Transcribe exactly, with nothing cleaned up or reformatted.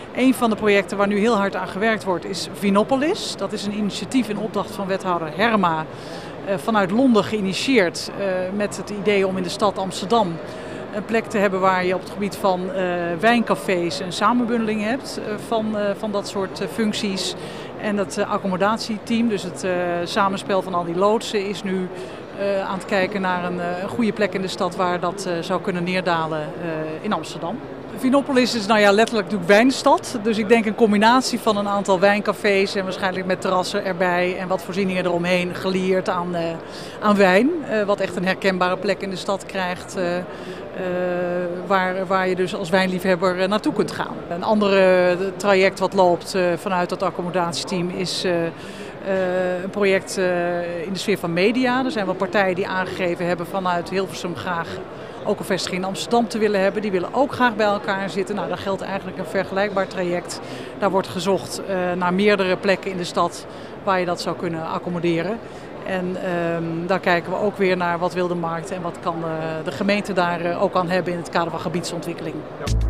Een van de projecten waar nu heel hard aan gewerkt wordt is Vinopolis. Dat is een initiatief in opdracht van wethouder Herma uh, vanuit Londen geïnitieerd uh, met het idee om in de stad Amsterdam een plek te hebben waar je op het gebied van uh, wijncafés een samenbundeling hebt uh, van, uh, van dat soort uh, functies. En het uh, accommodatieteam, dus het uh, samenspel van al die loodsen, is nu uh, aan het kijken naar een, uh, een goede plek in de stad waar dat uh, zou kunnen neerdalen uh, in Amsterdam. Vinopolis is nou ja, letterlijk natuurlijk wijnstad, dus ik denk een combinatie van een aantal wijncafés en waarschijnlijk met terrassen erbij en wat voorzieningen eromheen gelieerd aan, uh, aan wijn. Uh, wat echt een herkenbare plek in de stad krijgt, uh, uh, waar, waar je dus als wijnliefhebber uh, naartoe kunt gaan. Een andere traject wat loopt uh, vanuit dat accommodatieteam is uh, uh, een project uh, in de sfeer van media. Er zijn wel partijen die aangegeven hebben vanuit Hilversum graag ook een vestiging in Amsterdam te willen hebben. Die willen ook graag bij elkaar zitten. Nou, daar geldt eigenlijk een vergelijkbaar traject. Daar wordt gezocht uh, naar meerdere plekken in de stad waar je dat zou kunnen accommoderen. En um, daar kijken we ook weer naar wat wil de markt en wat kan uh, de gemeente daar uh, ook aan hebben in het kader van gebiedsontwikkeling. Ja.